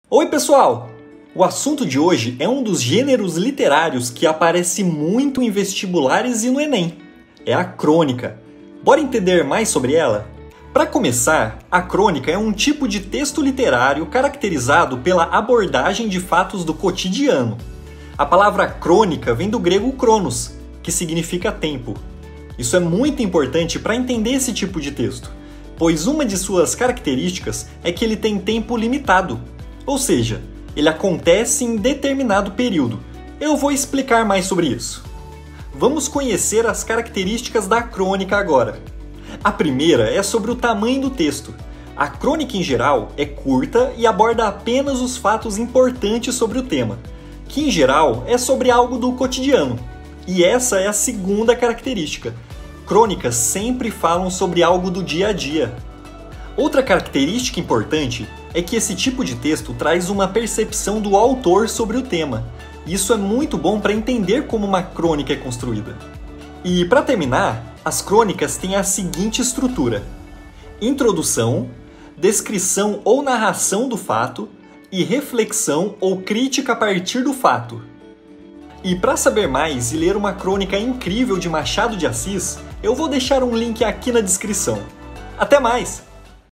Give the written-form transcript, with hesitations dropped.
Oi, pessoal! O assunto de hoje é um dos gêneros literários que aparece muito em vestibulares e no Enem. É a crônica. Bora entender mais sobre ela? Para começar, a crônica é um tipo de texto literário caracterizado pela abordagem de fatos do cotidiano. A palavra crônica vem do grego kronos, que significa tempo. Isso é muito importante para entender esse tipo de texto, pois uma de suas características é que ele tem tempo limitado. Ou seja, ele acontece em determinado período. Eu vou explicar mais sobre isso. Vamos conhecer as características da crônica agora. A primeira é sobre o tamanho do texto. A crônica, em geral, é curta e aborda apenas os fatos importantes sobre o tema, que, em geral, é sobre algo do cotidiano. E essa é a segunda característica. Crônicas sempre falam sobre algo do dia a dia. Outra característica importante é que esse tipo de texto traz uma percepção do autor sobre o tema. Isso é muito bom para entender como uma crônica é construída. E para terminar, as crônicas têm a seguinte estrutura: introdução, descrição ou narração do fato e reflexão ou crítica a partir do fato. E para saber mais e ler uma crônica incrível de Machado de Assis, eu vou deixar um link aqui na descrição. Até mais!